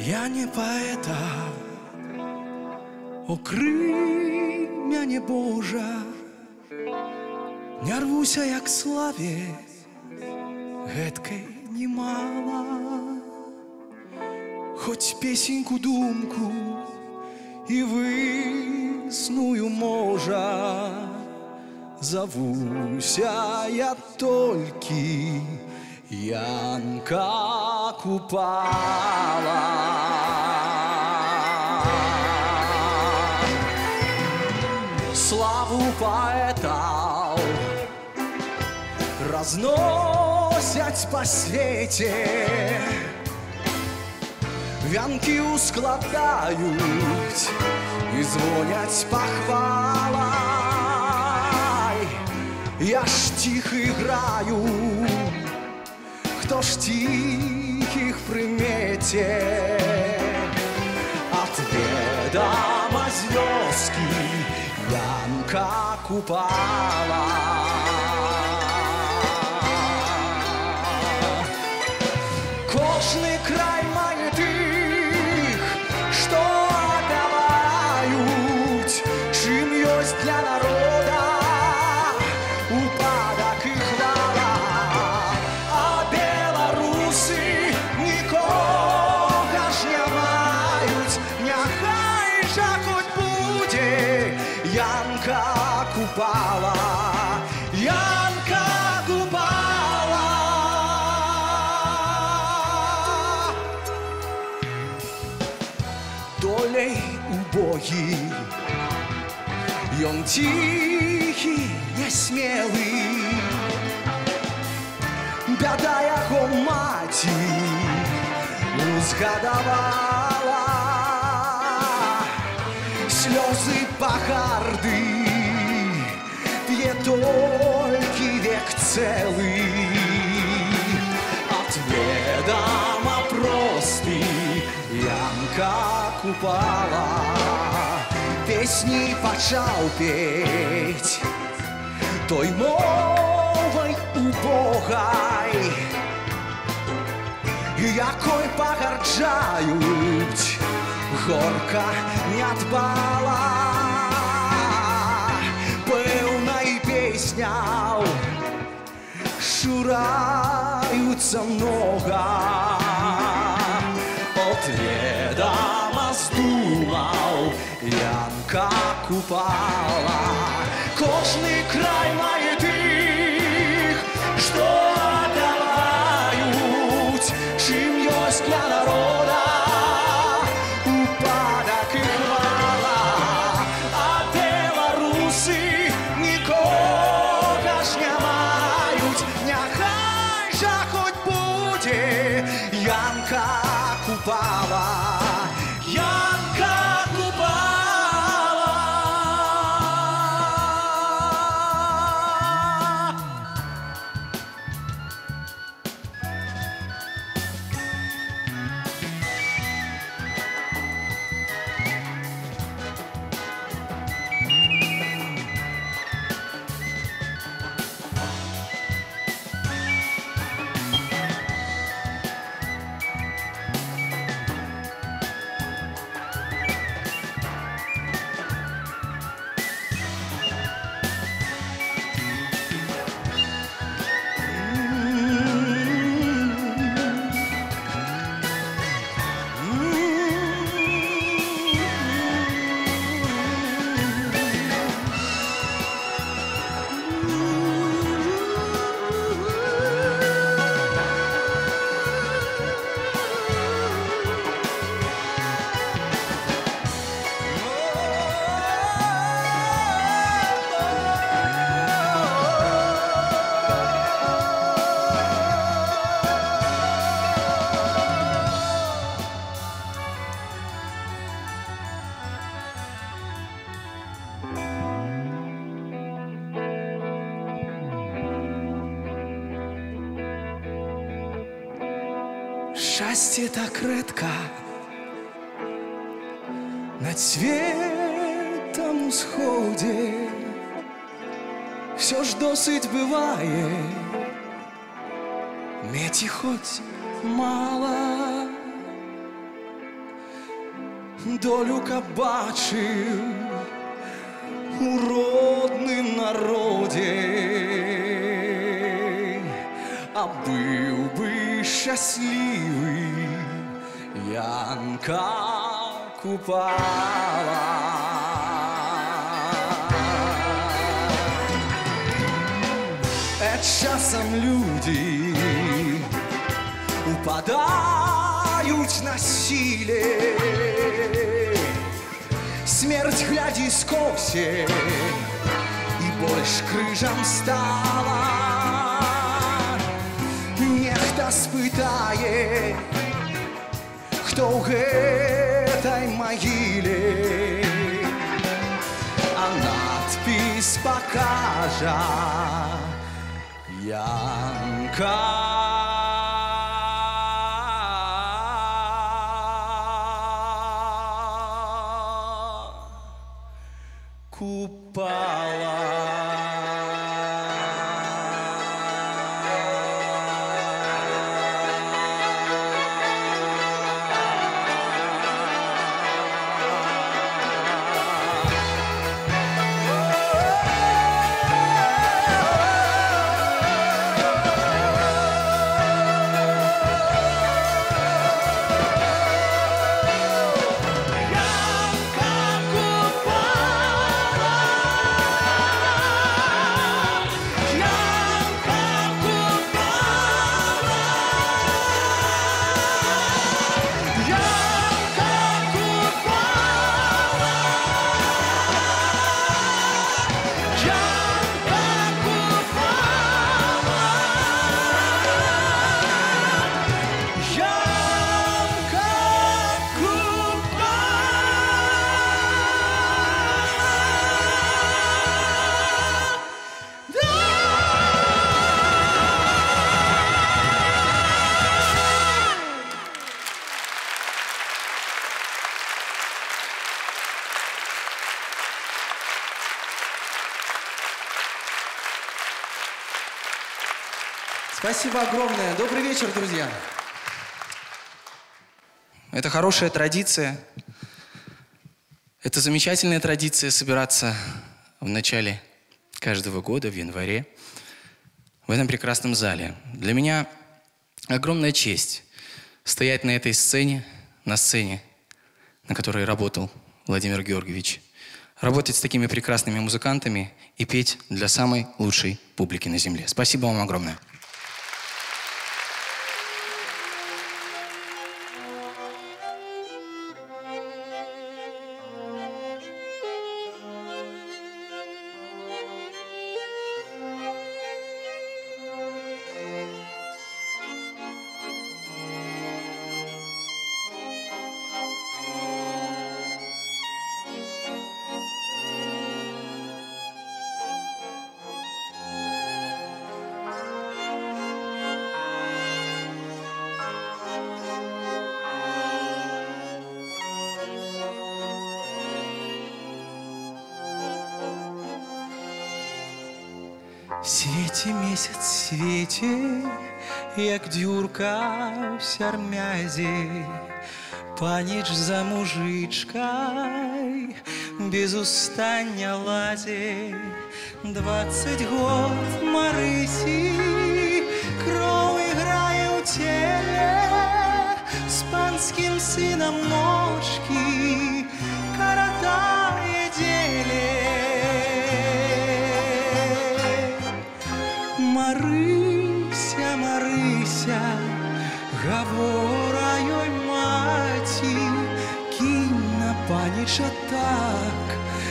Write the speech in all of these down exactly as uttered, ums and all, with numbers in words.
Я не поэта, укрий мяне Божа, не рвуся я к славе, гэткай немало. Хоть песеньку думку и высную можа, зовуся я толькі Янка Купала. Славу поэтов разносять по свете, вянки ускладают и звонять похвалой. Я ж тихо играю, кто ж тихих примете, от ведома звездки Янка Купала. Кожный край має тих, что отдавают, чим есть для народа упадок и хвала. А белорусы нікога ж не мають, няхай жа хоть буде Янка Купала, Янка Купала. Долей убогий, ён тихий, несмелый, бяда яго маці узгадавала. Слёзы пагарды п'е толькі век цэлы, от ведома просты Янка Купала. Песни пачаў петь той мовай убогай, якой пагарджаюць горка нядбала. Пэўнай песняў шураюцца много, от ведома здумаў Янка Купала. Кожный край мае тых, что отдавают, чим есть для народа упадок и хвала. А белорусы нікога ж не мають, няхай жа хоть буде Янка Купала, Янка Купала. Счастье так редко над светом усходе, все ж досить бывает, меди хоть мало. долю кабачив у родним народі, а був би щасливий Янка Купала. Э, часом люди упадают на силе, смерть гляди скосе, и больше крыжам стала. Нехто спытае, кто в этой могиле, а надпись покажа Янка Купала. Спасибо огромное. Добрый вечер, друзья. Это хорошая традиция. Это замечательная традиция собираться в начале каждого года, в январе, в этом прекрасном зале. Для меня огромная честь стоять на этой сцене, на сцене, на которой работал Владимир Георгиевич, работать с такими прекрасными музыкантами и петь для самой лучшей публики на земле. Спасибо вам огромное. Свете месяц, свете, як дзюрка ў сярмязе, паніч за мужичкой без устання лазе. Двадцать год Марысі, кроў іграе ў целе, з панскім сынам ночкі каратае дзеле. Марыся, Марыся, гавора ёй маці, кінь на паніча так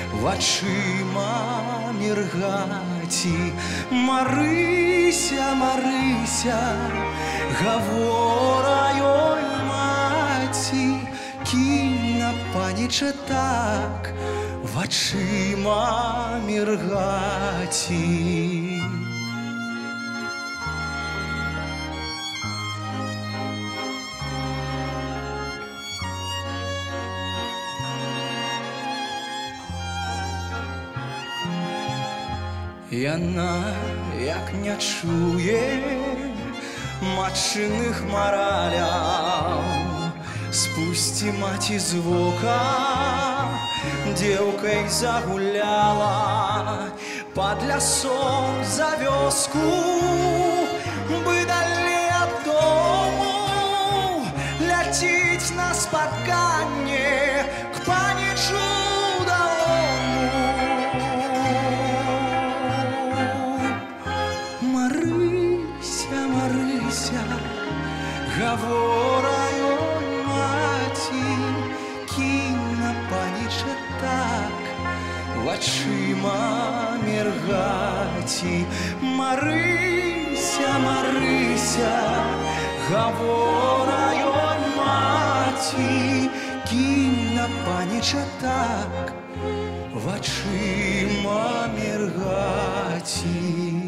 вачыма міргаці. Марыся, Марыся, гавора ёй маці, кінь на паніча так вачыма міргаці. Яна, як не чуе матчыных мараляў, Спусти мать из вока, девкой загуляла под лясом за вёску, бы далей от дому лететь на спатканне к паничу дому. Марыся, Марыся, говораю мати, кинь на панича так вачима мергаті. Марыся, Марыся, говораю маті, кинь на панича так вачима мергаті.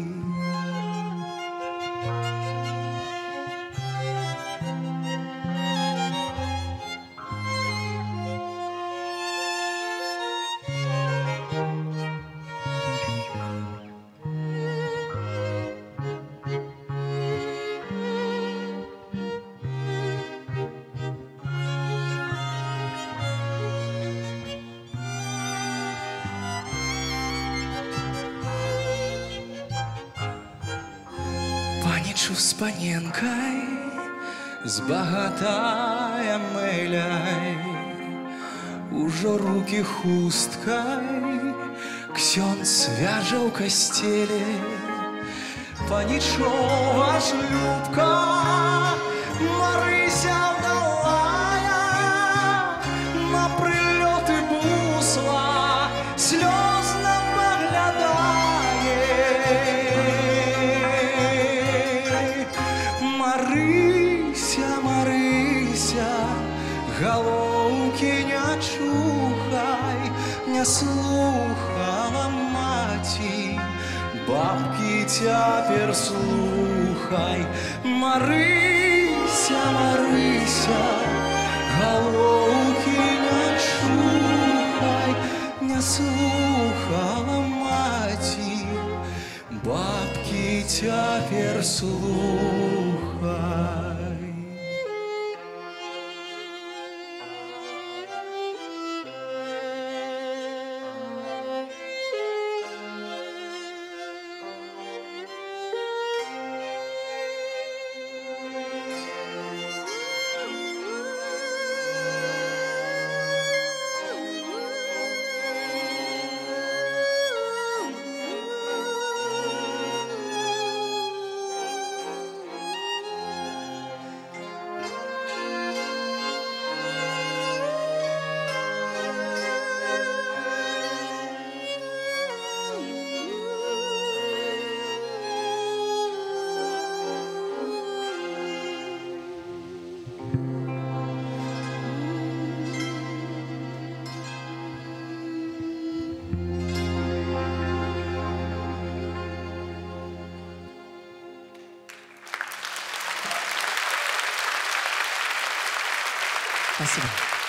Панічу з паненкой, з багатая меляй, ужо руки хусткой ксёндз вяже ў касцеле. Панічова ж любка, Марыся ўдалая, на прылёты бусла слёзна паглядае. Марыся, Марыся, галоўкі не чухай, не слухала маці, бабкі цяпер слухай. Марыся, Марыся, галоўкі не чухай, не слухала маці, бабкі цяпер слухай. Спасибо.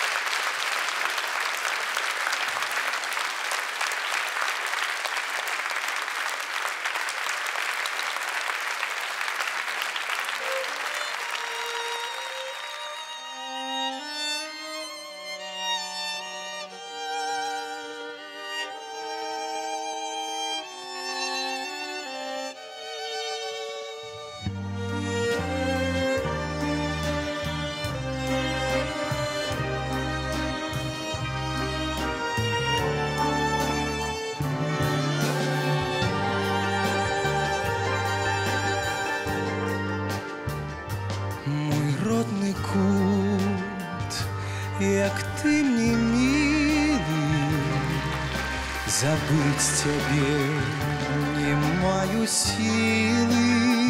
Як ты мне милый, забыть тебе не маю силы.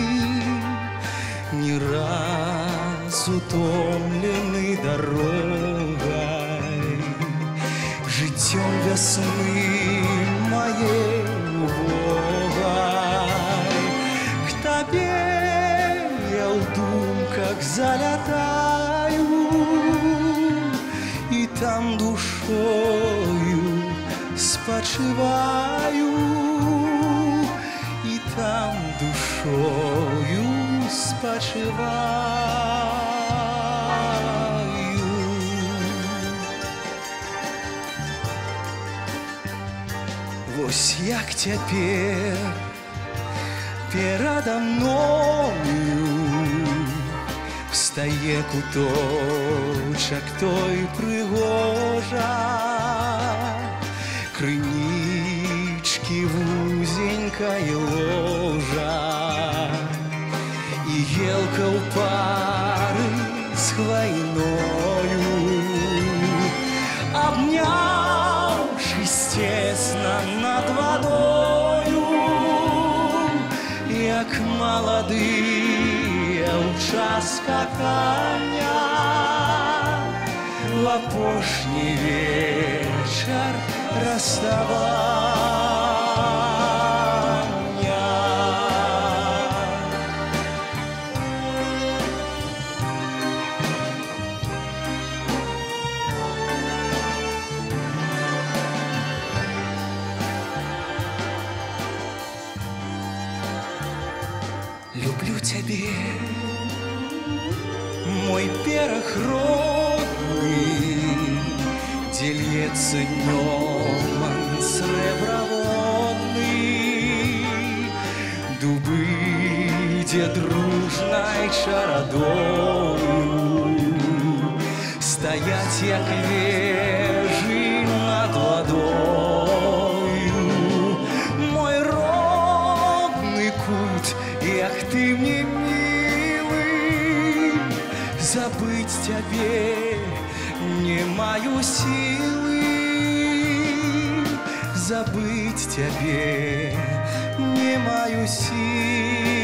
Ни раз утомленный дорогой, життем весны моей убогой, к тебе я в думках залетаю, и там душою спочиваю, и там душою спочиваю. Вось як цяпер перада мною встае куточак той прыгожа, крынічкі вузенькае ложа і елка ў пары з хвайною, абняўшись цесна над вадою, як маладыя ў час кахання, в апошні вечар расставання. Люблю цябе, мой бераг родны, дзе льецца днём срэбраводны, дубы, дзе дружнай чарадою стаяць як вежы над вадою. Мой родны кут, як ты мне милый, забыть тебе не маю силы, забыть тебе не маю силы.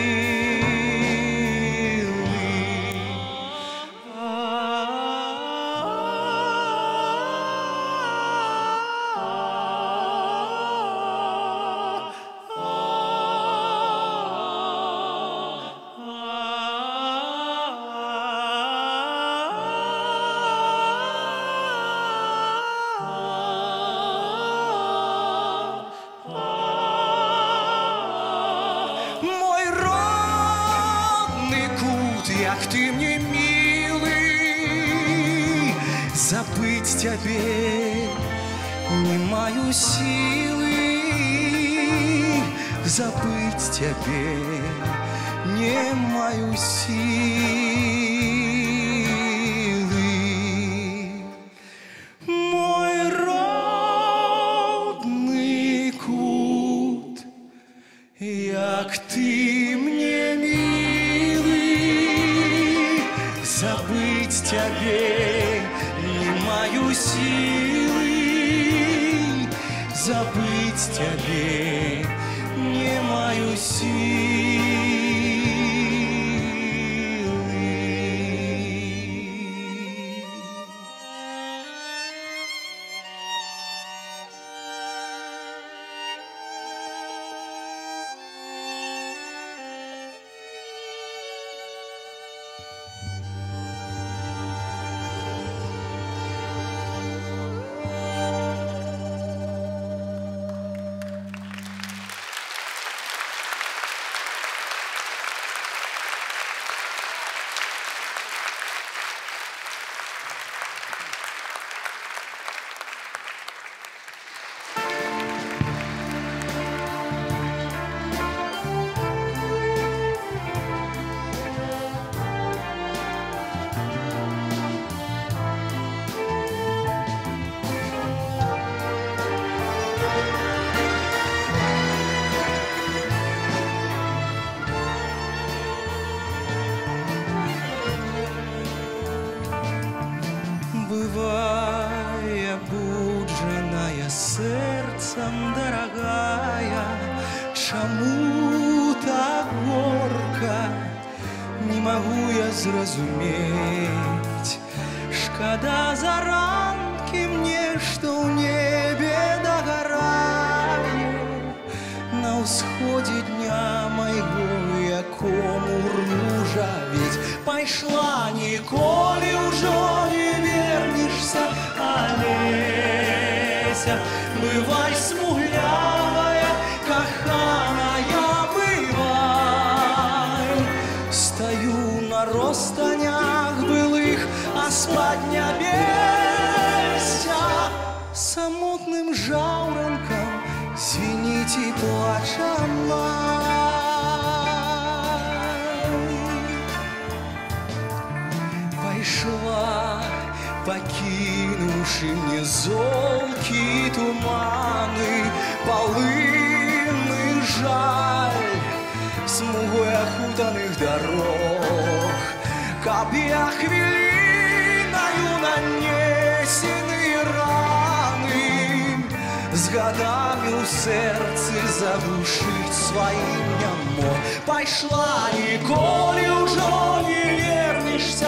Як ты мне милый, забыть тебе не маю силы, забыть тебе не маю силы. Мой родный кут, як ты мне милый, забыть тебе не маю силы, забыть тебе не маю силы. Бывая буджаная сердцем дорогая, чаму так горка, не могу я зразумець. Шкада заранкі мне, што ў небе дагорае, на ўсходзе дня майго, якому ружа ведь пайшла, ніколі ўжо не вернешься, Олеся. Бывай смуглявая, каханая, бывай. Стою на ростанях былых, а спадня беся самотным жаўранкам звенит звініць і плача май. Пайшла, пакінуўшы мне золкі туманы, палынны жаль смугой ахутаных дарог, каб я хвілінаю нанесены раны з гадамі ў сэрцы заглушыць сваім не мог. Пайшла, ніколі ўжо не вернешся,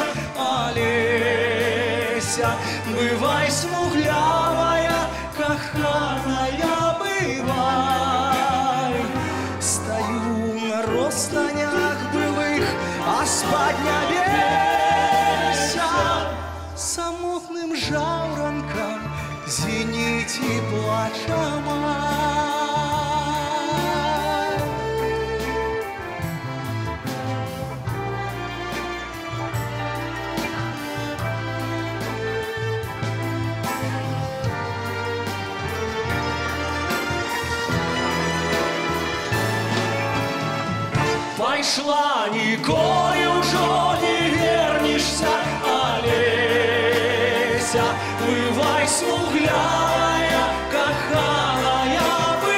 Алеся, бывай смуглявая, каханая, бывай. Стаю на розстанях былых, а спать не веся. Самотным жаўранкам звініць і плача май. Пайшла, ніколі ўжо не вернешся, Алеся, бывай смуглявая, каханая,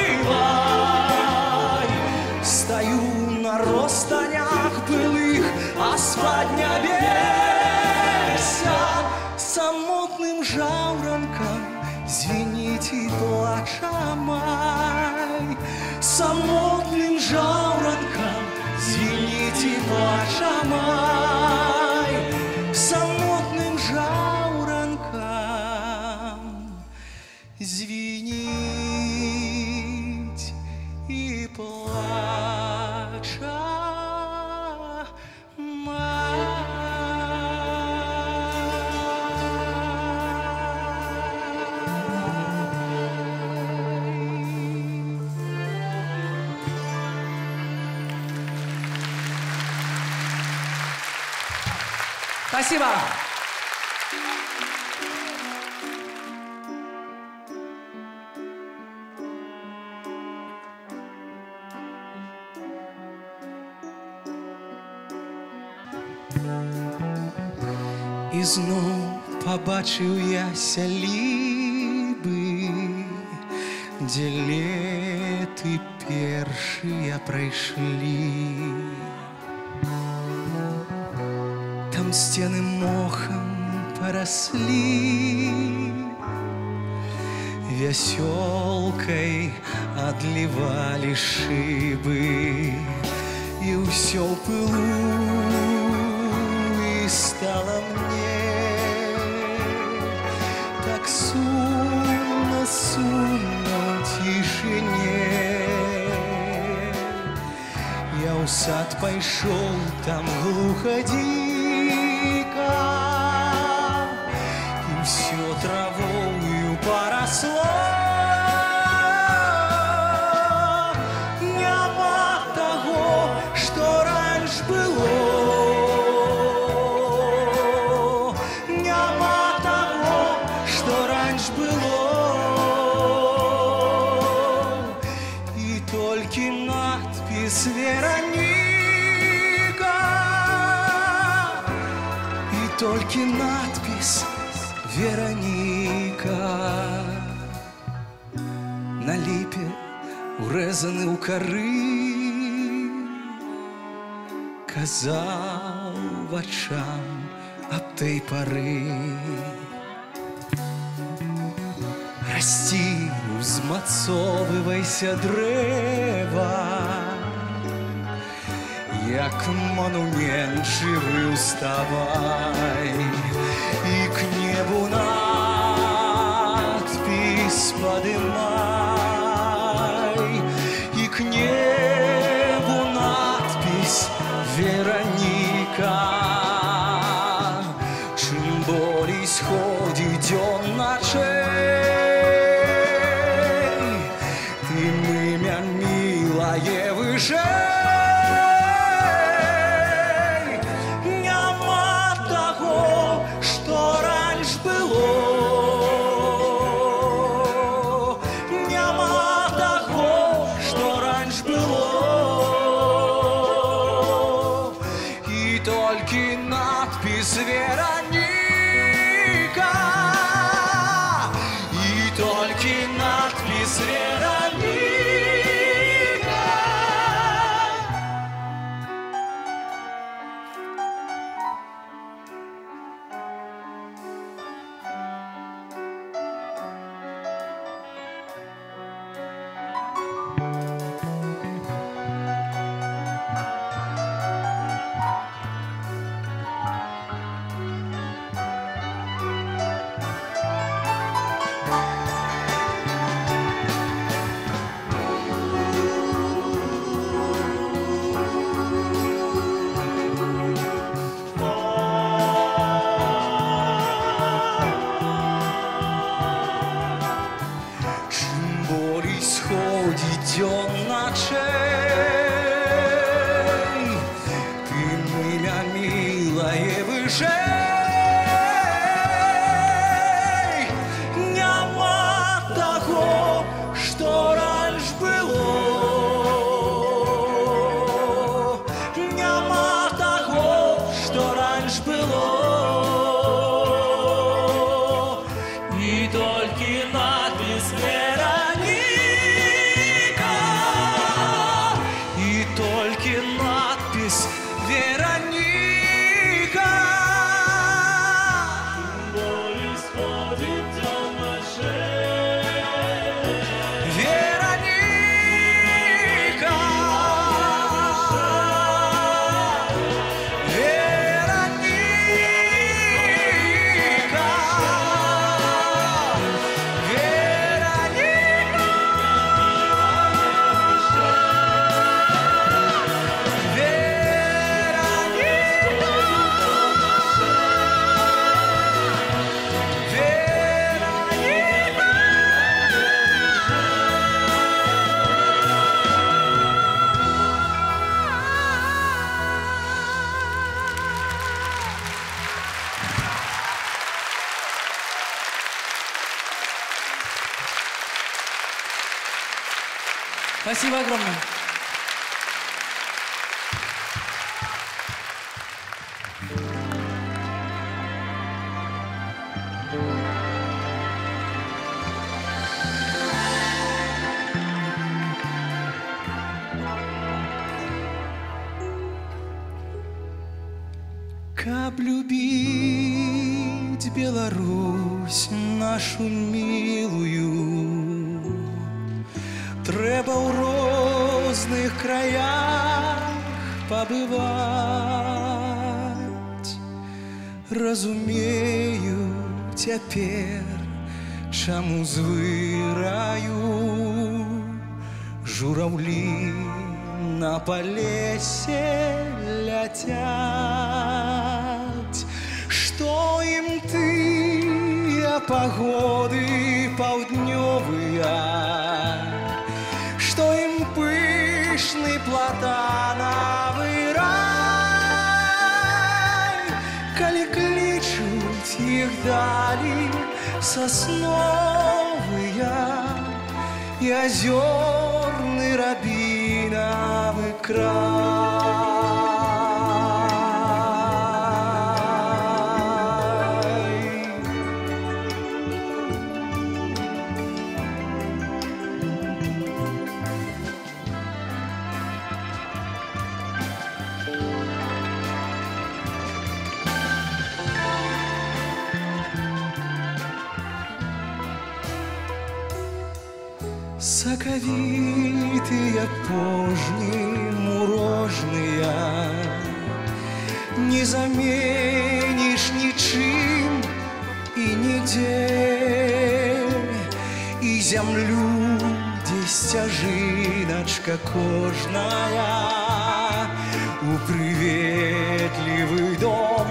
бывай. Стаю на розстанях былых, а спать не веся. Самотным жаўранкам звініць і плача май. Самотным жаўранкам звініць і плача май. Самотным жаўранкам звініць і плача май. Спасибо. І зноў пабачыў я сялібы, дзе леты першыя прайшлі. Там сцены мохам параслі, вясёлкай адлівалі шыбы, і ўсё ў пылу, і стала мне так сумна, сумна ў цішыне. Я ў сад пайшоў, там глуха дзіка, і ўсё травою парасло. Няма таго, што раньш было, няма таго, што раньш было, і толькі надпіс Вераніка, і толькі надпіс Вераніка. На ліпе урэзаны ў кары, казаў вачам аб той пары. Расці, узмацоўвайся дрэва, як монумент жывы уставай, і к небу надпіс падымай, і к небу надпіс Вераніка. Чым болей сходзіць дзён начэй, тым імя мілае вышэй. только надпись Вероника, и только надпись Вероника. Идет ночей, ты меня, милая, выжей. Нема того, что раньше было, нема того, что раньше было, и только надпись Вероника. Надпись Вероника. Боль исходит темношей. Вероника. Вероника. Спасибо огромное. Как любить Беларусь нашу милую, треба ў розных краях побывать. Разумею цяпер, чаму звыраю журавлі на палесе ляцяць. Што ім тыя пагоды паўднёвыя, што ім пышны платанавы рай, калі клічуць іх далі сасновыя і азёрны рабінавы край. Сакавітыя пожні мурожныя не заменіш нічым і нідзе, і зямлю, дзе сцяжыначка кожная у прыветлівы дом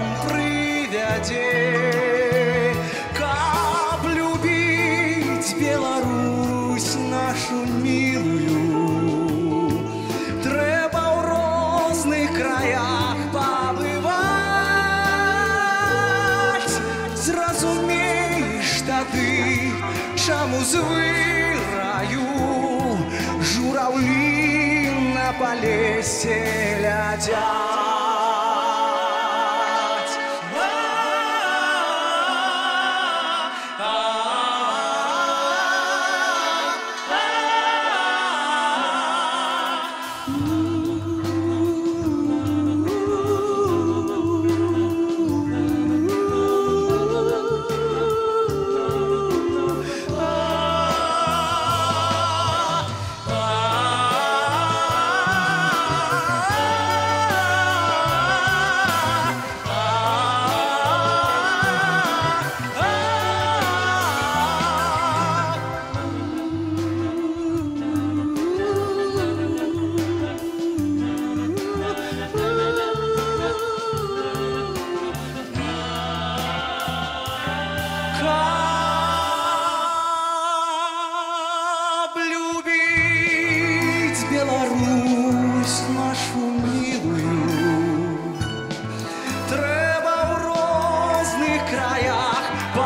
прывядзе. Каб любіць Беларусь нашу милую, трэба ў розных краях пабываць. Зразумееш тады, чаму звыраю журавлі на палесе ляцяць. Спасибо огромное. Треба в розних краях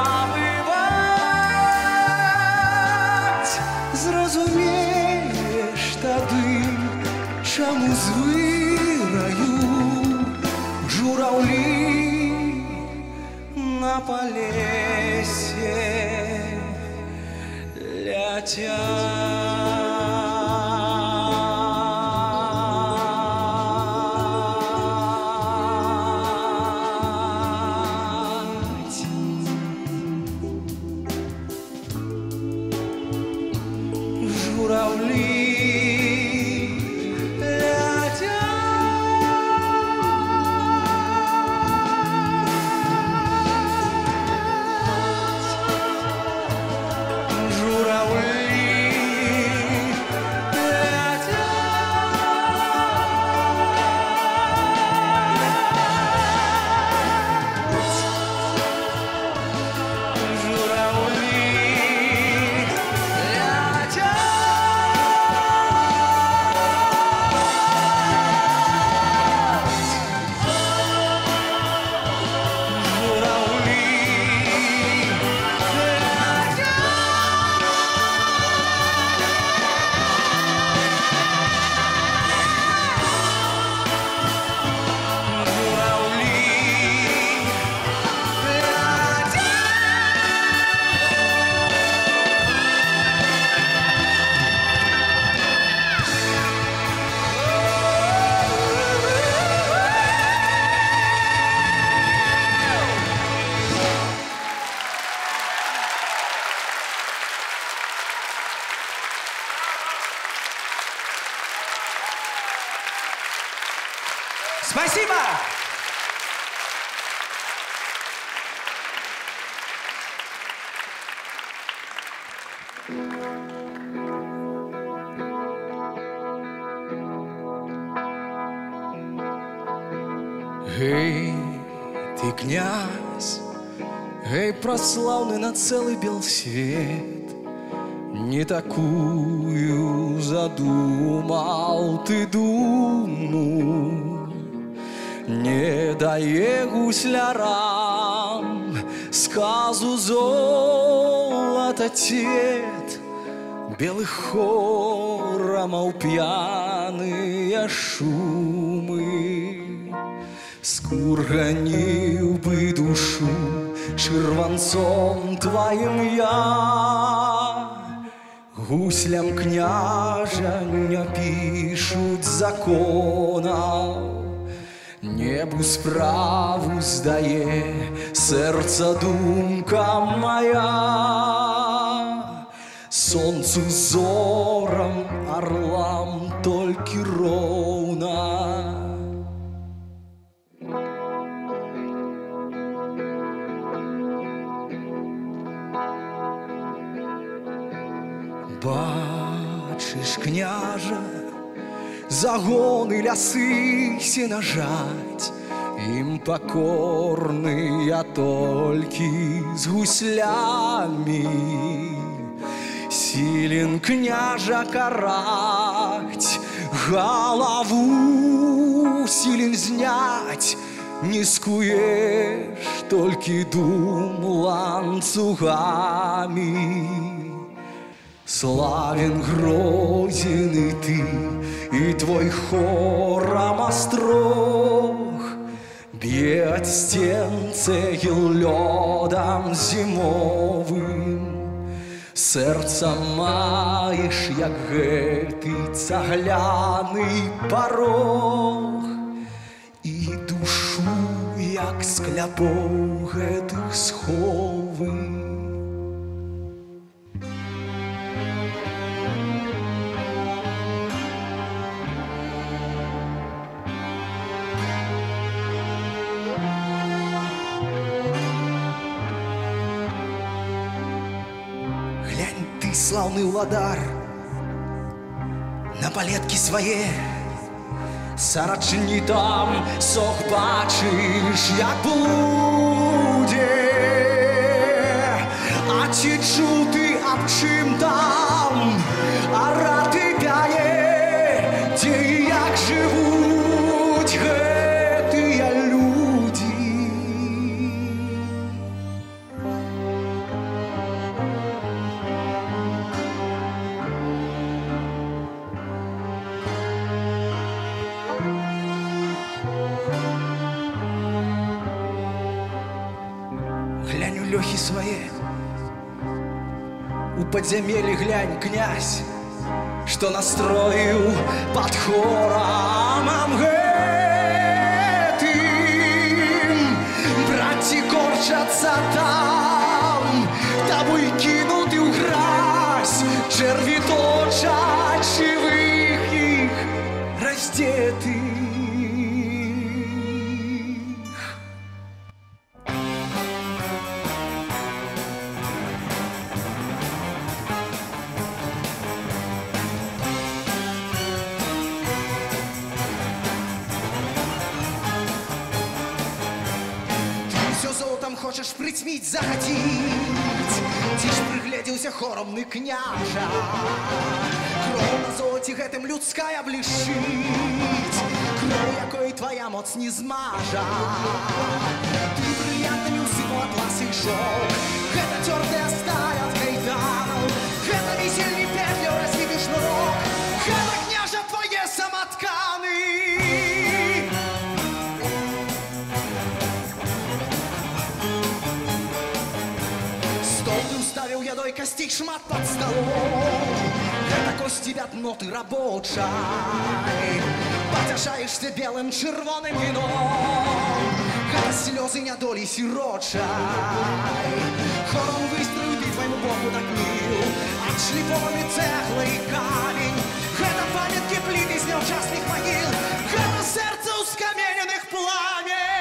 побивать, зрозумієш тоді, чому звираю журавлі на полесье летят. Журавли спасибо! Эй, ты князь, эй, прославленный на целый бел свет, не такую задумал ты думу. Не дає гуслярам сказу золота цвет, белых хором пьяные шумы. Скурганил бы душу червонцом твоим я, гуслям княжа не пишут закона. Небу справу здає серця думка моя, сонцу зорам, орлам тільки ровна. Бачиш, княже, загоны лясы сенажать, им покорны я только с гуслями. Силен княжа карать, голову силен знять, не скуешь только дум ланцугами. Славен, грозен и ты, и твой хором острог, бьет стен цегел лёдом зимовым. Сердца маешь, як гэтый цагляный порог, и душу, як скляпоў гэтых сховы. Славный уладар на палетке своей сарачні там сох бачиш, як блуде, а ці чути об чим там, а рати пяє, де і як живуть знаюць гэтыя людзі. Глянь у лёхі свае, у падзямелі глянь, князь, што настроіў пад хорамам гэтым. Браці корчацца там, табой кінуты ў гразь, чэрві точаць жывых іх раздзетых. Хочаш прыцьміць, захаціць, ці ж прыгледзеўся хоромны княжа. Кроў на золоце гэтым людская блішчыць, кроў якой твая моц не змажа. Ты брыльянтамі ўсыпаў атлас і шоўк, гэта цёрдая сталь ад кайданаў, гэта весельны петляў разбіты шнурок, гэта княжа твае саматканы. Ставіў ядой касцей шмат пад сталом, гэта косці бядноты рабочай. Пацяшаешся белым чырвоным віном, гэта слёзы нядолі сірочай. Хором выстроіў ты твайму боку так міл, адшліфованы цэгла і камень, гэта памяткі пліты з няўчасных магіл, гэта сэрца ў скамененых пламень.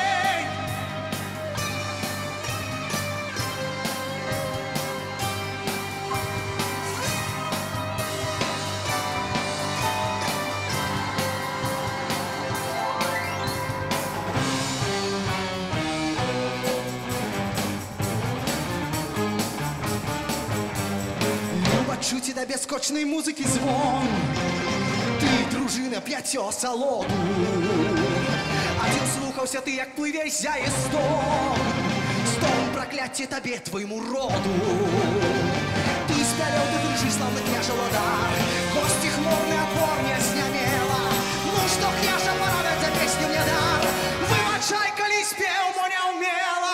Чуці да бяскочнай музыкі звон, ты, дружына, пяцё салоду. Адзін слухаўся ты, як плыве зяе стон, стон пракляцце табе, твайму роду. Ты спяваў, ты дружы, славны княжа ладар, госці хмурны адбор не знямела. Ну што, княжа, парадаць за песню мне дар, выбачай, калі спеў, мо не ўмела.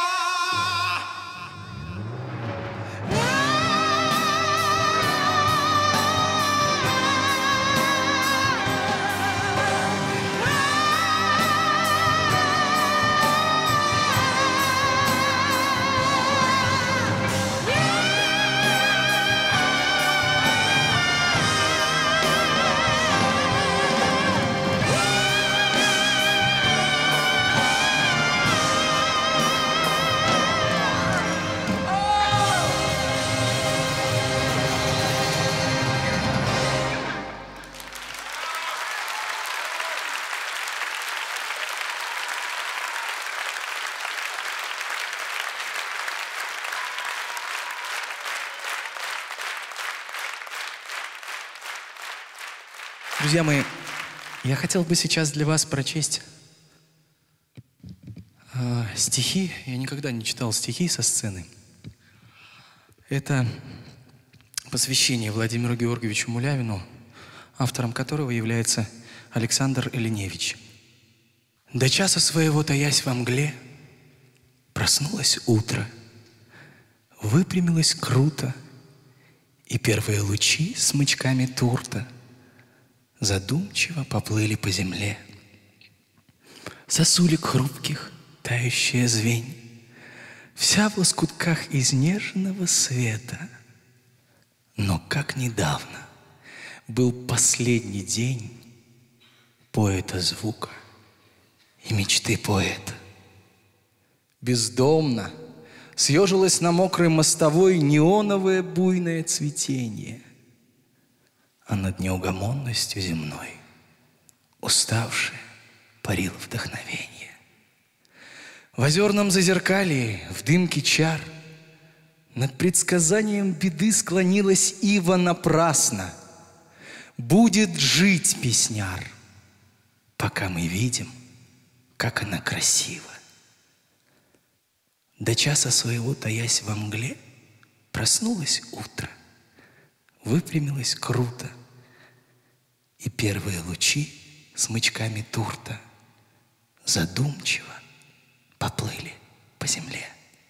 Друзья мои, я хотел бы сейчас для вас прочесть э, стихи. Я никогда не читал стихи со сцены. Это посвящение Владимиру Георгиевичу Мулявину, автором которого является Александр Ильиневич. До часа своего, таясь во мгле, проснулось утро, выпрямилось круто, и первые лучи смычками турта задумчиво поплыли по земле. Сосулек хрупких, тающая звень, вся в лоскутках изнеженного света. Но как недавно был последний день поэта звука и мечты поэта. Бездомно съежилось на мокрой мостовой неоновое буйное цветение, а над неугомонностью земной уставшее парило вдохновение. В озерном зазеркалье, в дымке чар, над предсказанием беды склонилась ива напрасно. Будет жить песняр, пока мы видим, как она красива. До часа своего, таясь во мгле, проснулось утро, выпрямилось круто, и первые лучи смычками турта задумчиво поплыли по земле.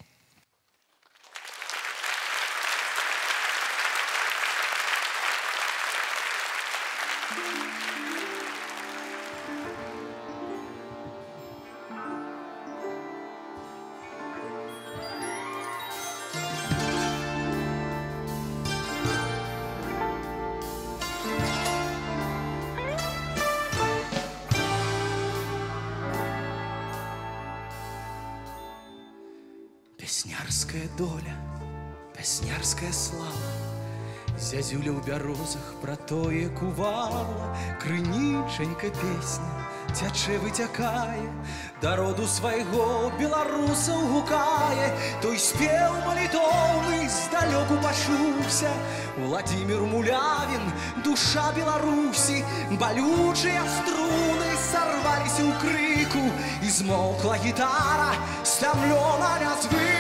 Песнярская доля, песнярская слава, зязюля ў бярозах пра тое кувала, крынічанька песня цячэ выцякае, да роду свайго беларусаў гукае. Той спеў малітоўны здалёку пачуўся, Владимир Мулявин, душа Беларусі. Балючыя струны сарваліся ў крыку, і змоўкла гітара, стамлёна не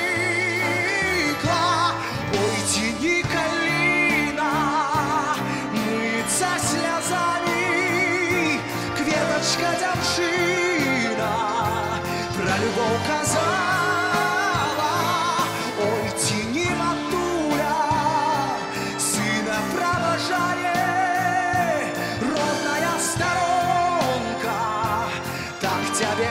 звыкла. Ой, ці не каліна мыцца слязамі, кветачка дзяўчына пра любоў казала. Ой, ці не матуля сына праважае, родная сторонка так цябе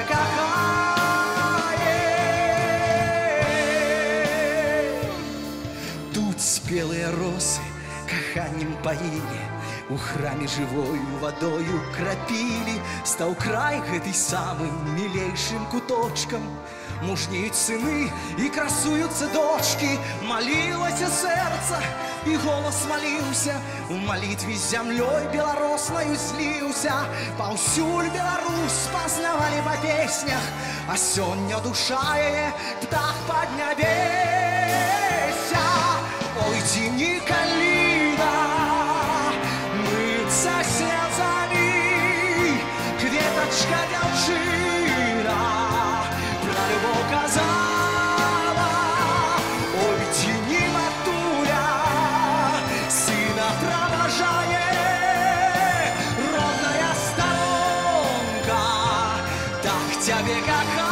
кахае. Тут спелыя росы каханнем паілі, у храме живою водою крапілі. Стаў край гэтай самым мілейшым куточкам, мужнеюць сыны і красуюцца дочкі. Малілася сэрца і голас маліўся, у малітве з зямлёй белароснаю зліўся. Паўсюль Беларусь пазнавалі па песнях, а сёння душа яе птах паднябеся. Ой, ці не каліна мыцца слязамі, кветачка дзяўчына пра любоў казала. Ой, ці не матуля сына праважае, родная сторонка так цябе кахае.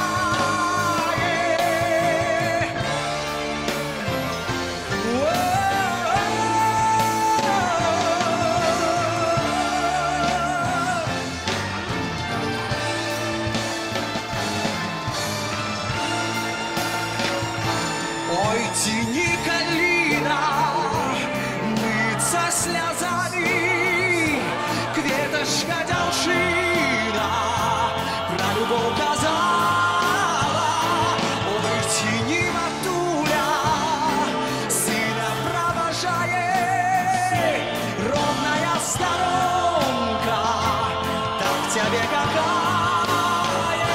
Ой, ці не каліна мыцца слязамі, кветачка дзяўчына пра любоў казала. Ой, ці не матуля сына праважае, родная сторонка так цябе кахае.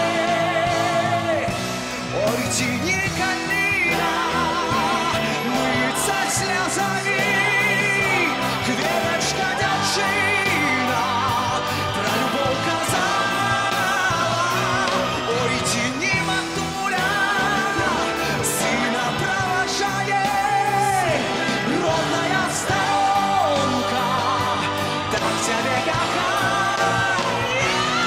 Ой, ці не каліна мыцца слязамі, кветачка дзяўчына пра любоў казала. Ой, ці не матуля сына праважае, родная сторонка так цябе кахае.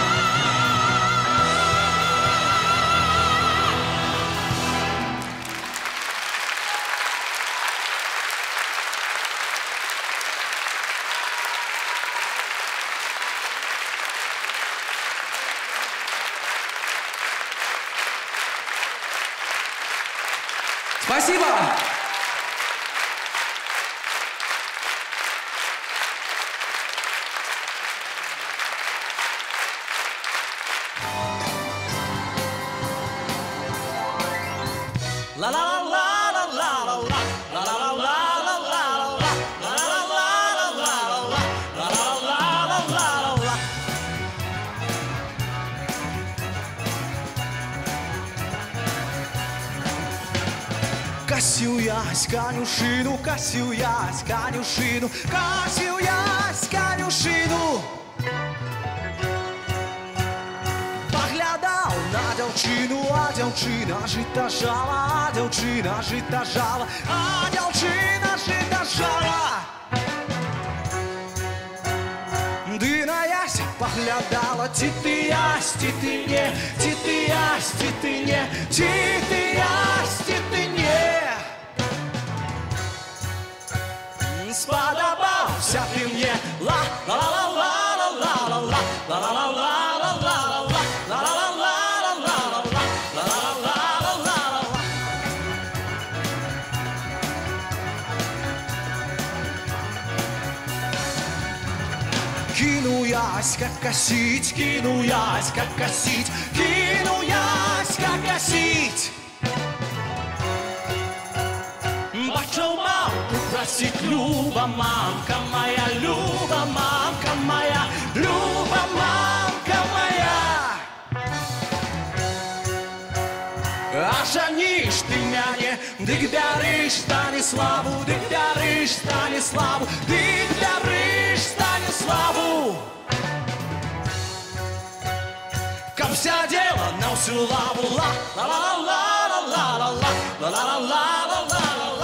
Спасибо! Косил ясь конюшину, косил ясь конюшину, косил ясь конюшину. дзяўчыну, а дзяўчына жыта жала, а дзяўчына жыта жала, а дзяўчына жыта жала. Ды на яся паглядала, ці ты ясь, ці ты не, ці ты ясь, ці ты не, ці ты ясь, ці ты не. Спадабаўся ты мне, ла-ла-ла-ла-ла-ла-ла, ла-ла-ла-ла-ла-ла-ла, ла-ла-ла-ла-ла-ла-ла. Кину яська косить, кину яська косить, кину яська косить. Бачил мамку просить, Люба, мамка моя, Люба, мамка моя, Люба, мамка моя. А жанишь ты мяне, дык бярыш Станиславу, дык бярыш Станиславу, дык бярыш Станиславу. Каб сядзела на ўсю лаву, ла-ла-ла-ла-ла-ла-ла-ла, ла-ла-ла-ла-ла-ла.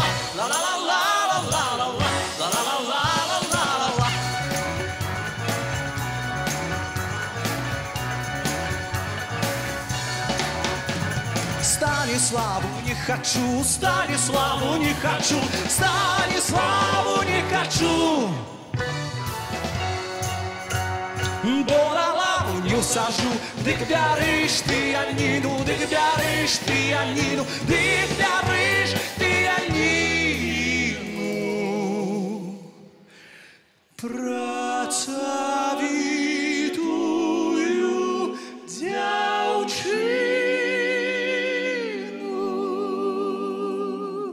Станиславу не хочу, Станиславу не хочу, Станиславу не хочу. Бо на лаву не усажу, дык бярыш ты Альніну, дык бярыш ты Альніну, дык бярыш ты Альніну. Працавітую дзяўчыну.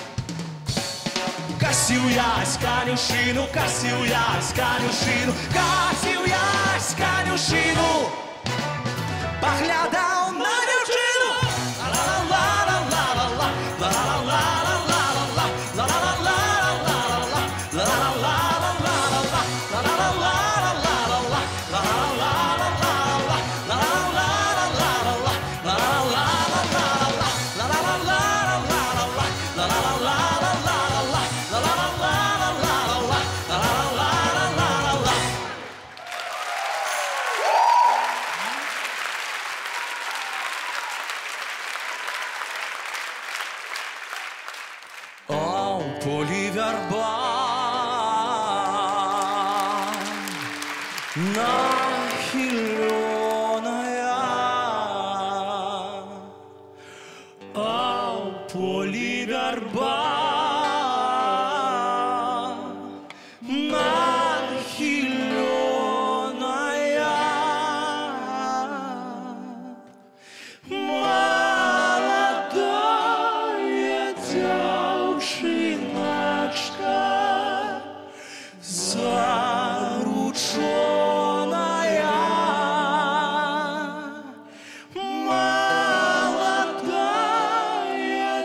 Косил ясь конюшину, косил ясь конюшину, косил ясь конюшину. Поглядал на дзяўчыну, ла-ла-ла-ла-ла-ла, ла-ла-ла-ла-ла-ла, ла-ла-ла-ла-ла-ла, ла-ла-ла-ла-ла-ла, ла-ла-ла-ла-ла-ла, полі вярба нахиленная, а в полі вярба нахиленная. Молодая девчиночка, зарученная, молодая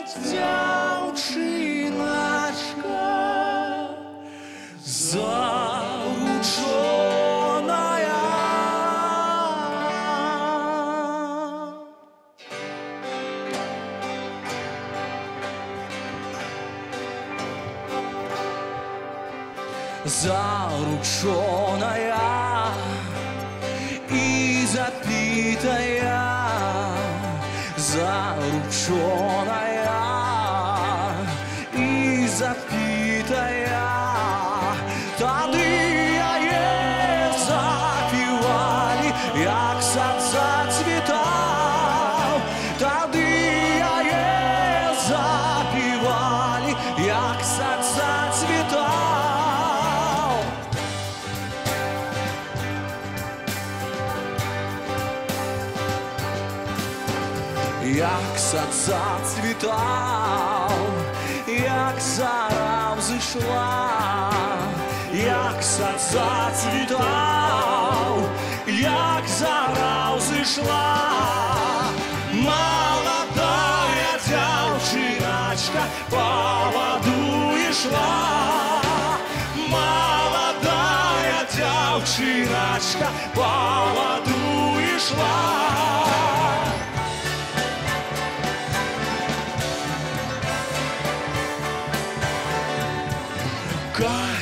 девчиночка, зарученная. Зарученная и запитая, зарученная и запитая. Тады яе запівалі, як сад зацвітаў. Тады яе запівалі, як сад зацвітаў. Як сад зацвітаў, як зара взышла, як сад зацвітаў, як зара взышла. Молодая девчиночка по воду ішла, молодая девчиночка по воду ішла.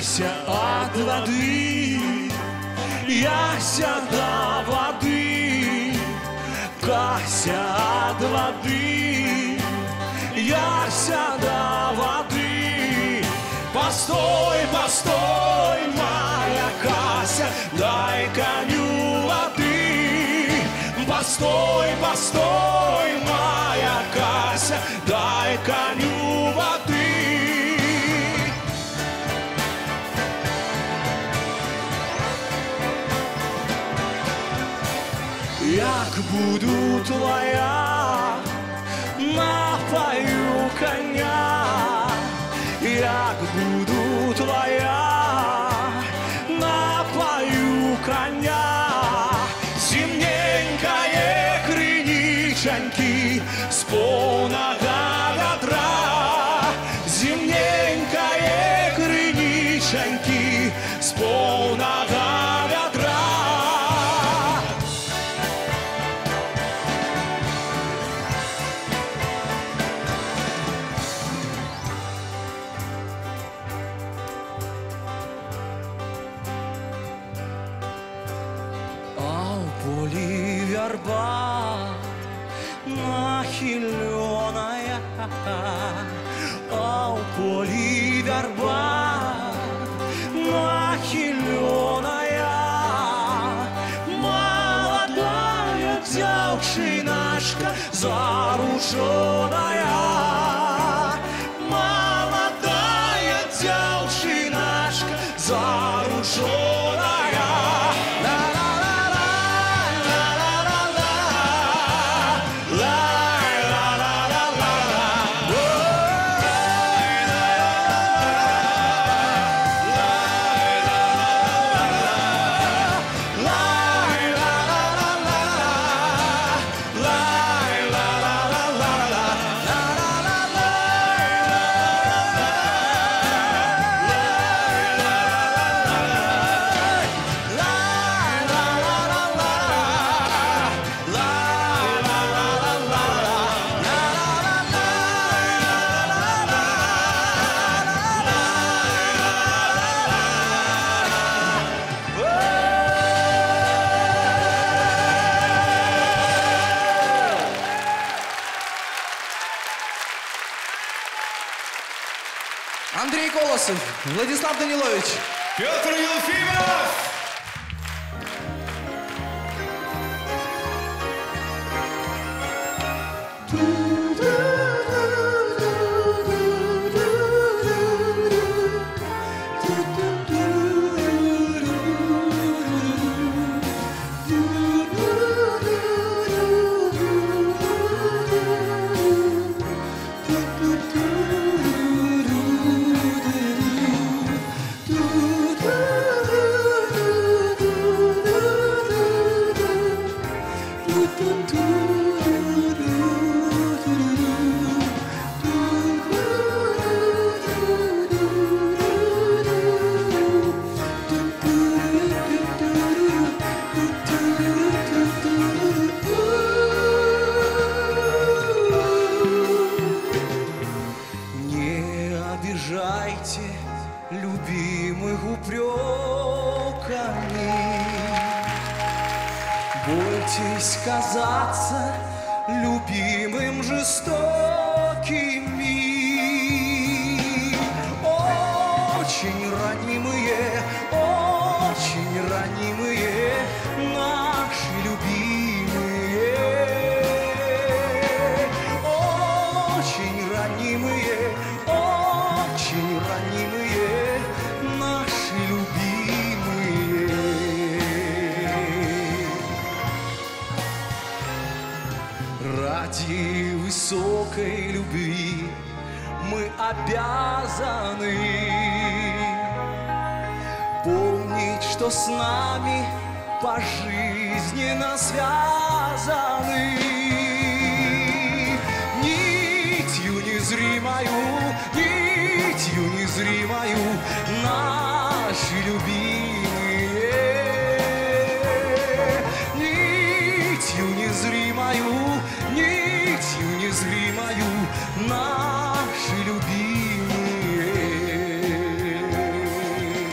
Яся от воды, яся до воды, Кася от воды, яся до воды. Постой, постой, моя Кася, дай коню воды. Постой, постой, моя Кася, дай коню воды. Як буду твоя, напою коня. Як буду твоя, напою коня. Зимненькое криничаньки с полного ведра. Зимненькое криничаньки с полного ведра. Поле верба нахиленная, а у поле верба нахиленая. Молодая девчинашка заруженная, молодая девчинашка заруженная. Андрей Колосов, Владислав Данилович, Петр Елфимов. Любимых упреками, бойтесь казаться любимым жестокими. Очень ранимые, очень ранимые наши любимые. Очень ранимые, очень ранимые наши любимые. Ради высокой любви мы обязаны помнить, что с нами пожизненно связаны. Нитью незримою, нитью незримою наши любимые. Нитью незримою, нитью незримою наши любимые.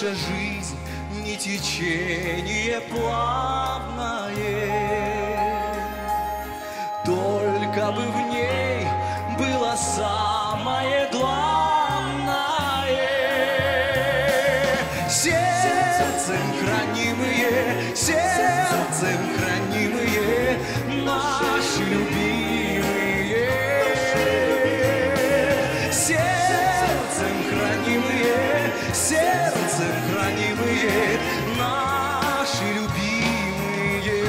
Наша жизнь не течение плавное, только бы в ней было самое главное. Сердцем хранимые, сердцем хранимые наши любимые. Сердцем хранимые, сердцем хранимые наши любимые.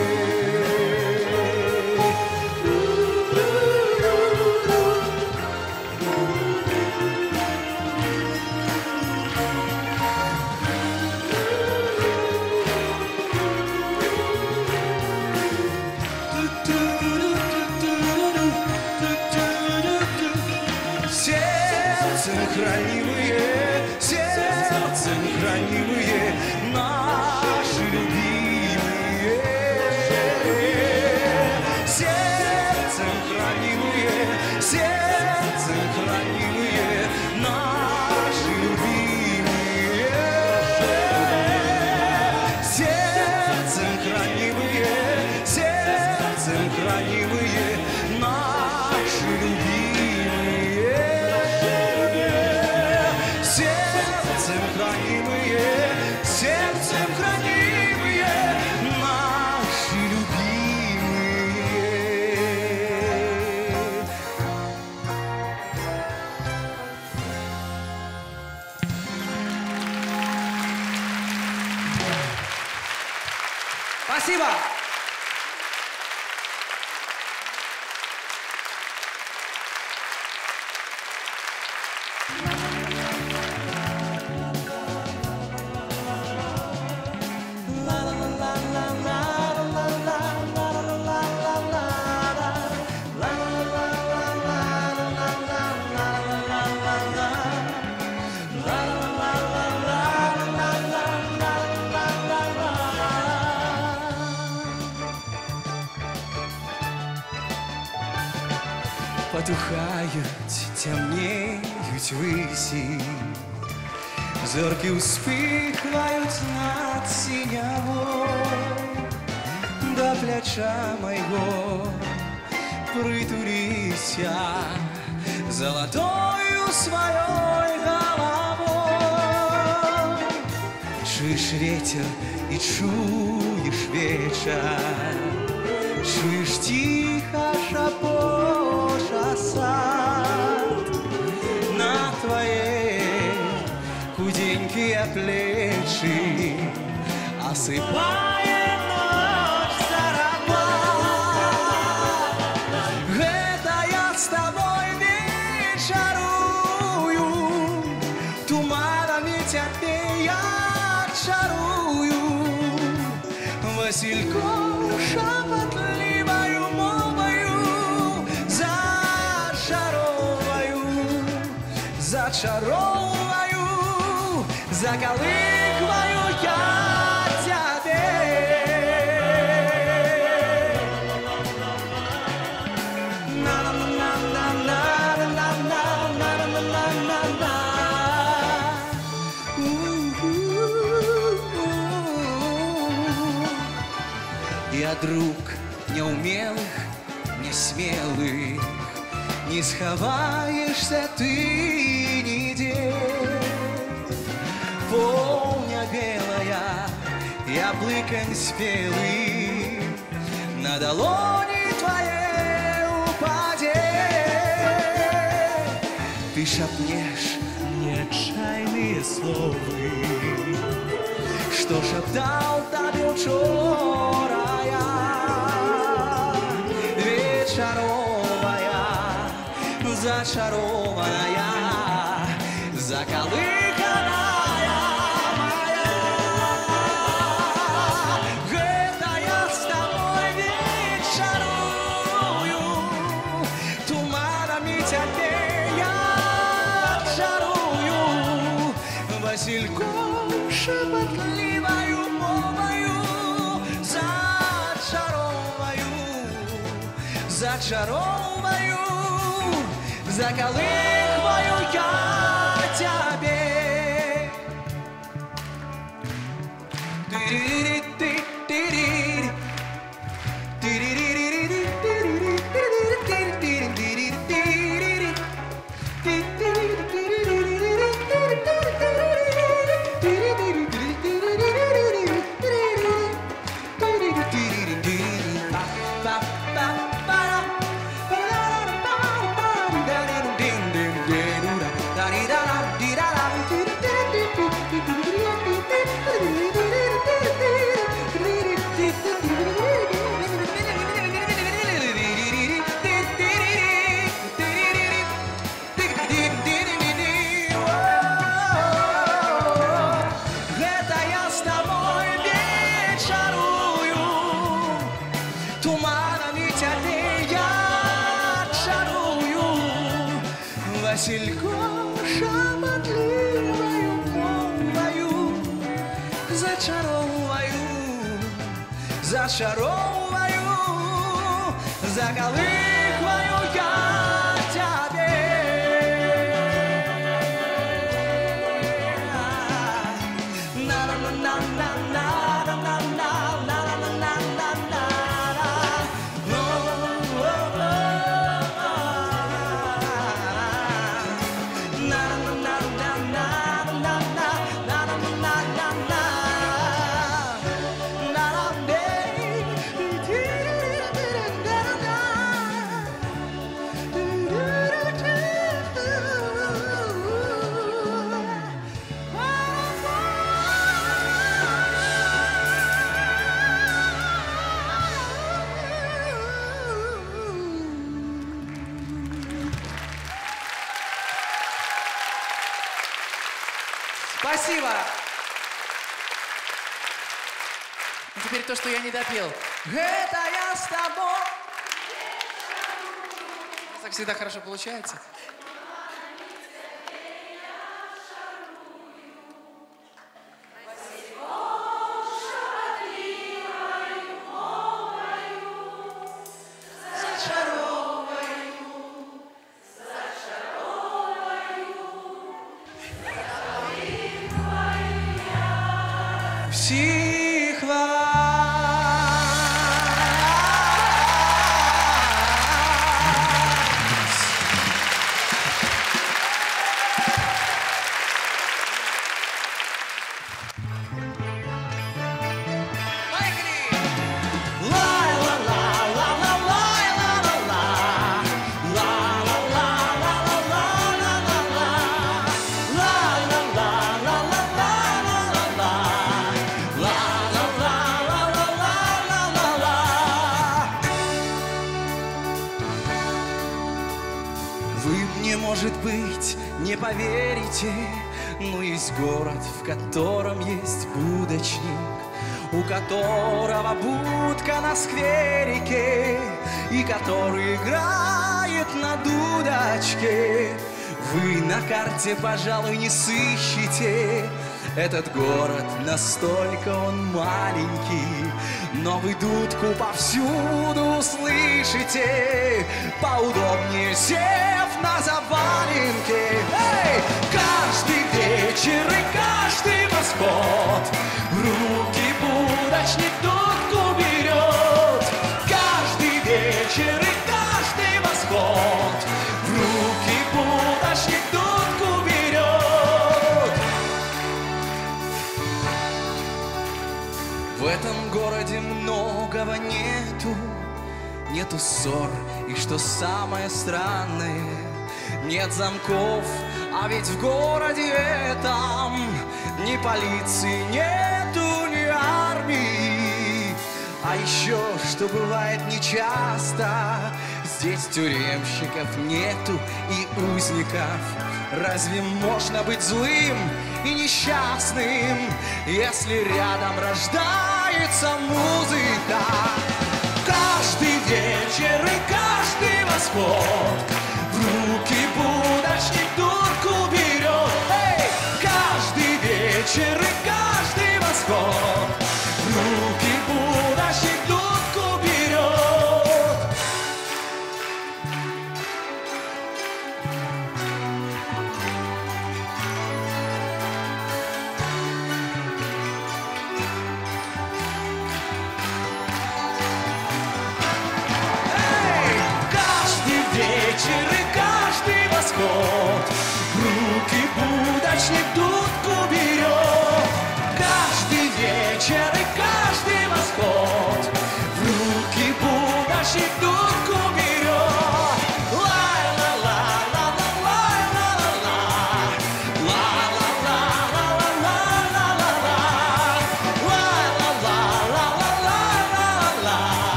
Сердцем хранимые, сердцем хранимые наши любимые. Сердцем хранимые, сердцем хранимые наши любимые. Сердцем хранимые, сердцем хранимые наши любимые. Сердцем хранимые, сердцем хранимые наши любимые. Спасибо. Потухают, темнеют выси, зорки вспыхивают над синявой. До плеча моего притулися золотою своей головой. Чуешь ветер и чуешь вечер, чуешь тихо шапоша сад. На твоей худенькие плечи осыпает ночь зарабат. Это я с тобой вечерую, туманами тебя я чарую. Васильком шепотливою мовою зачаровываю, зачаровываю, заколыхиваю я тебе. На-на-на-на-на-на-на-на-на-на-на-на. Я друг неумелых, несмелых, не сховаешься ты нигде. Полня белая, яблыком спелый, на долони твоей упадет. Ты шепнешь мне отчаянные слова, что шептал тебе вчера я. Вечеровая, зачарованная, заколыханная моя. Это я с тобой вечерую, туманами тебя я чарую. Васильком шепотливою мовою зачаровываю, зачаровываю, заколыхиваю я тебе. Василько шапотливою мовою зачаровую, зачаровую, заколыхваю я тебе. Спасибо. Ну, теперь то, что я не допел. Это я с тобой. У нас так всегда хорошо получается. Всіх вас. Вы мне, может быть, не поверите, но есть город, в котором есть будочник, у которого будка на скверике и который играет на дудочке. Вы на карте, пожалуй, не сыщете этот город, настолько он маленький, но вы дудку повсюду услышите, поудобнее сев на заваленке. Эй! Каждый вечер и каждый восход в руки будочник дудку берет. Каждый вечер и каждый восход в руки будочник дудку берет. В этом городе многого нету, нету ссор, и что самое странное, нет замков, а ведь в городе этом ни полиции нету, ни армии. А еще, что бывает нечасто, здесь тюремщиков нету и узников. Разве можно быть злым и несчастным, если рядом рождается музыка? Каждый вечер и каждый восход в руки будочник дудку берет. Эй! Каждый вечер и каждый восход в руки будочник дудку берет. Вечер и каждый восход в руки будочник дудку берет. Каждый вечер и каждый восход в руки будочник дудку берет.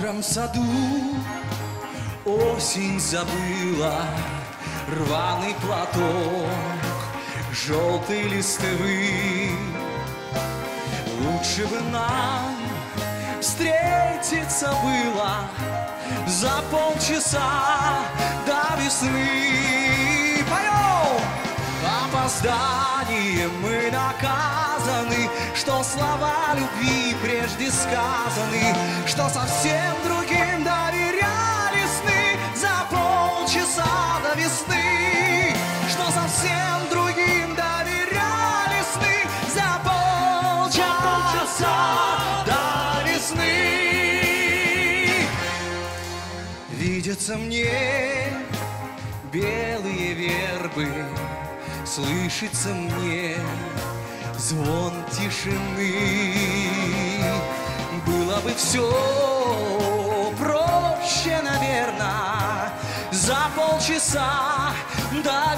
мокром саду осень забыла рваный платок, желтый листвы. Лучше бы нам встретиться было за полчаса до весны. Поем! Опозданием мы наказаны, что слова любви прежде сказаны, что совсем другим доверяли сны за полчаса до весны, что совсем другим доверяли сны за полчаса до весны. Видятся мне белые вербы, слышится мне звон тишины. Было бы все проще, наверное, за полчаса до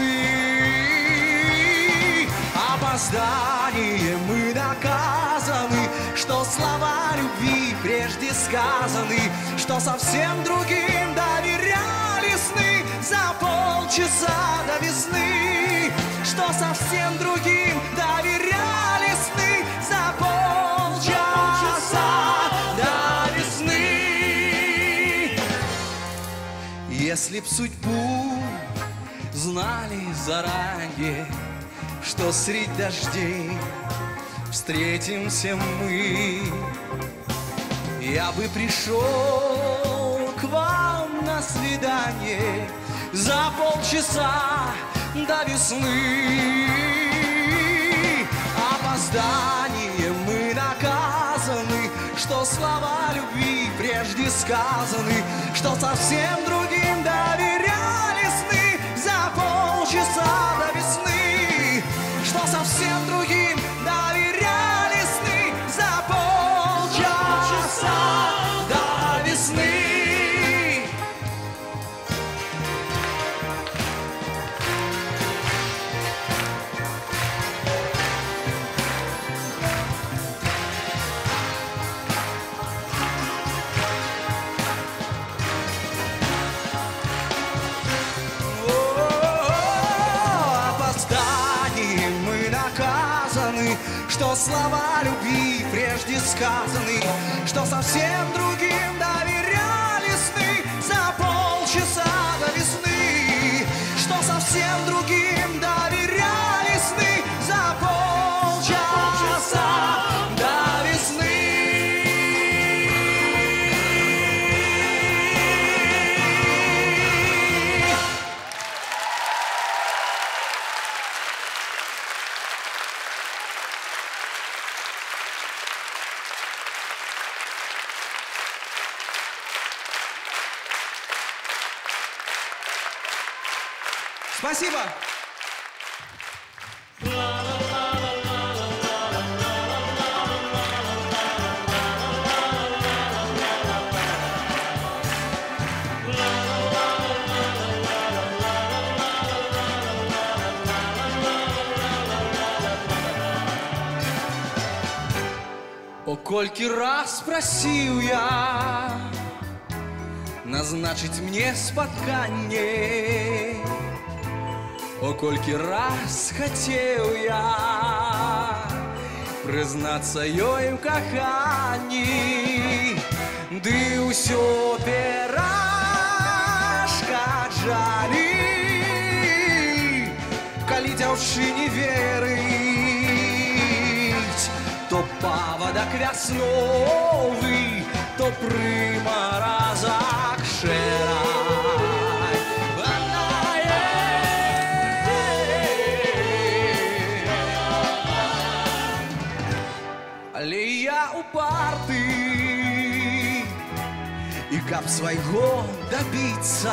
весны. Опозданием мы наказаны, что слова любви прежде сказаны, что совсем другим доверяли сны за полчаса до весны, что совсем другим доверяли сны за полчаса до весны. Если б судьбу знали заранее, что средь дождей встретимся мы, я бы пришел к вам на свидание за полчаса до весны. Опозданием мы наказаны, что слова любви прежде сказаны, что совсем другим доверяли сны за полчаса до весны, что совсем другим доверяли сны за полчаса до весны. Что слова любви прежде сказаны, что совсем другим доверяли сны за полчаса до весны, что совсем другим доверяли сны за полчаса до весны. Спасибо. О кольки раз просил я назначить мне спотканье, о кольки раз хотел я признаться ёй в коханні, ды усё перашкаджалі, калі дзяўчыне верыць, то павадак вясновы, то прымаразак шэрай. Але я упарты, і каб свайго дабіцца,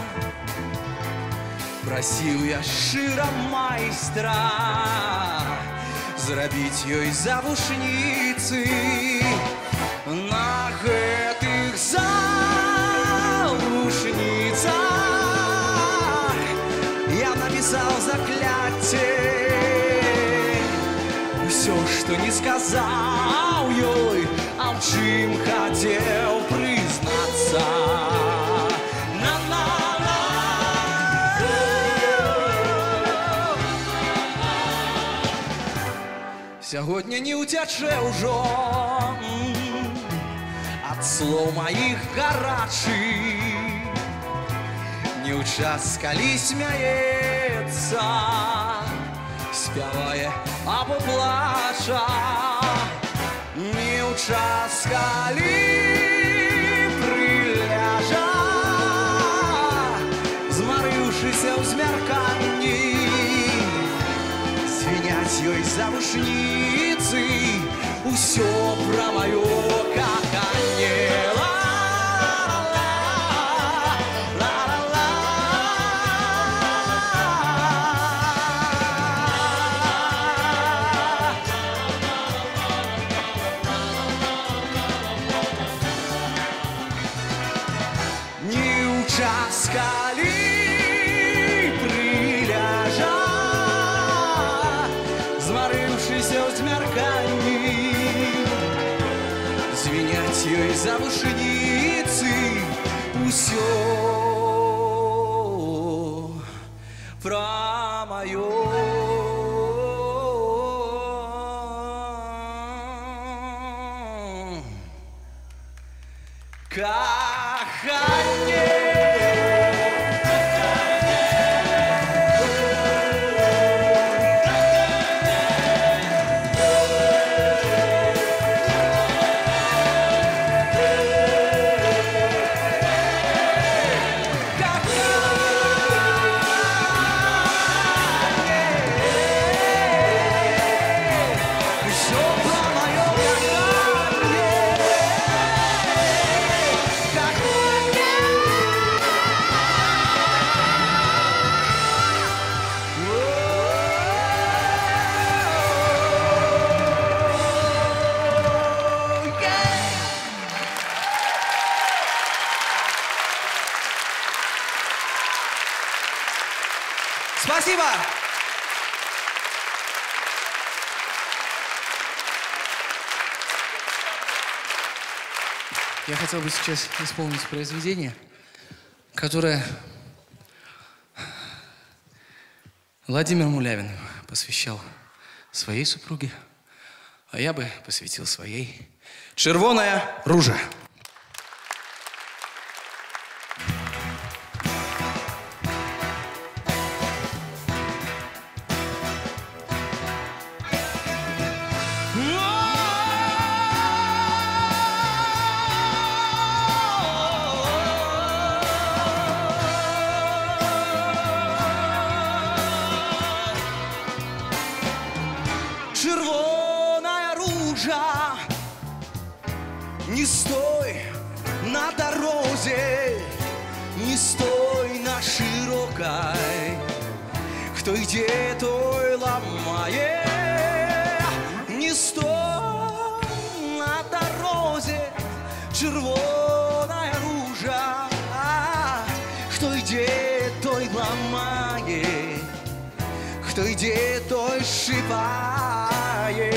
прасіў я шчыра майстра зрабіць ёй завушніцы. На гэтых завушніцах я напісаў закляцце, все, что не сказал ёй, а в чым хотел прыгнуть. Сьогодні не утече уже от слов моих гарачих. Не у час, коли смеется, спевая або плача. Не у час, коли приляжа, змарившися в змерканні, звенять ёй завушницы, усё про моё коханье. Час, коли приляжа, змарившися в змерканні, звенять ёй завушницы, усё про моё коханье. Спасибо! Я хотел бы сейчас исполнить произведение, которое Владимир Мулявин посвящал своей супруге, а я бы посвятил своей «Червоная ружа». Червоная ружа, не стой на дорозе, не стой на широкой, кто йде, той ламає. Не стой на дорозе, червоная ружа, кто йде, той ламає, кто йде, той шипає.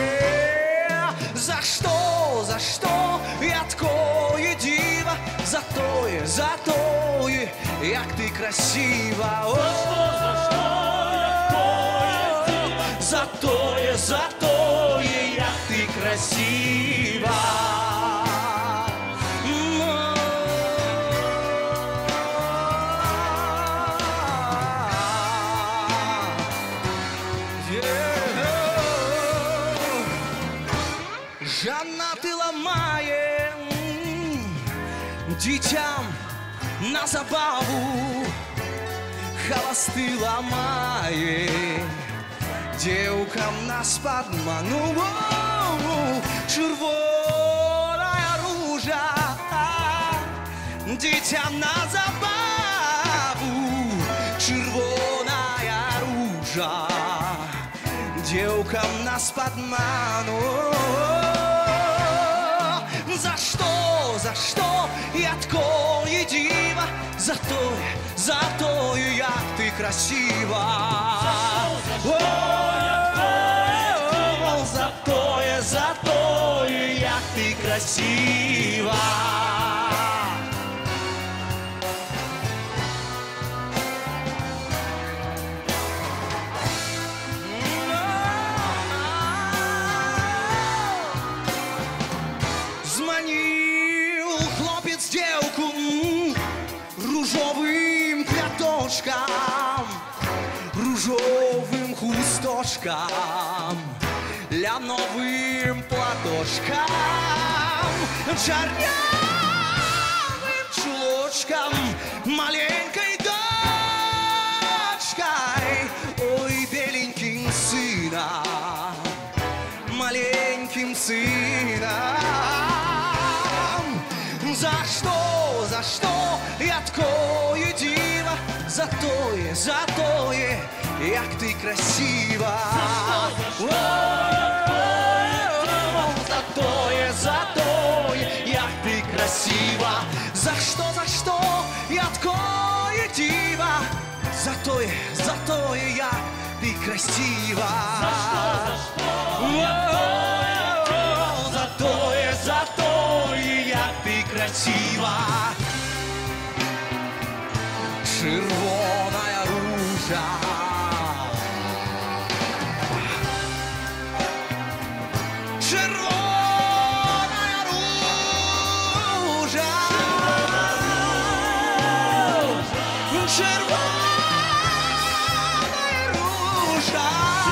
За что, за что я такое диво? За тое, за тое, як ти красива. О, за что, за что я такое диво? За тое, за тое, як ти красива. Жанати ламає дітям на забаву, холости ламає дівкам нас подману. Червоная ружа дітям на забаву, червоная ружа дівкам нас подману. За что, за что я такое диво? За тое, за тое, як ти красива. За тое, за тое, як ти красива. цветочкам, ружовым хусточкам, ляновым платочкам, чернявым чулочкам, маленькой дочкой, ой, беленьким сыном, маленьким сыном. За что, за что я такое диво? За тое, за тое, як ты красива. За тое, за тое, як ты красива. За что, за что я такое диво? За тое, за тое, як ты красива. За тое, за тое, як ты красива. Червоная ружа, червоная ружа, червоная ружа,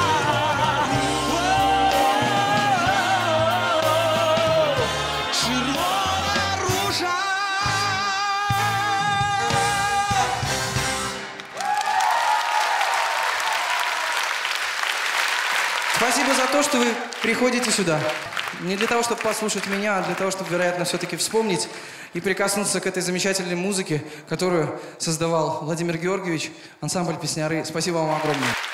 червоная ружа. Спасибо за то, что вы приходите сюда. Не для того, чтобы послушать меня, а для того, чтобы, вероятно, все-таки вспомнить и прикоснуться к этой замечательной музыке, которую создавал Владимир Георгиевич, ансамбль «Песняры». Спасибо вам огромное.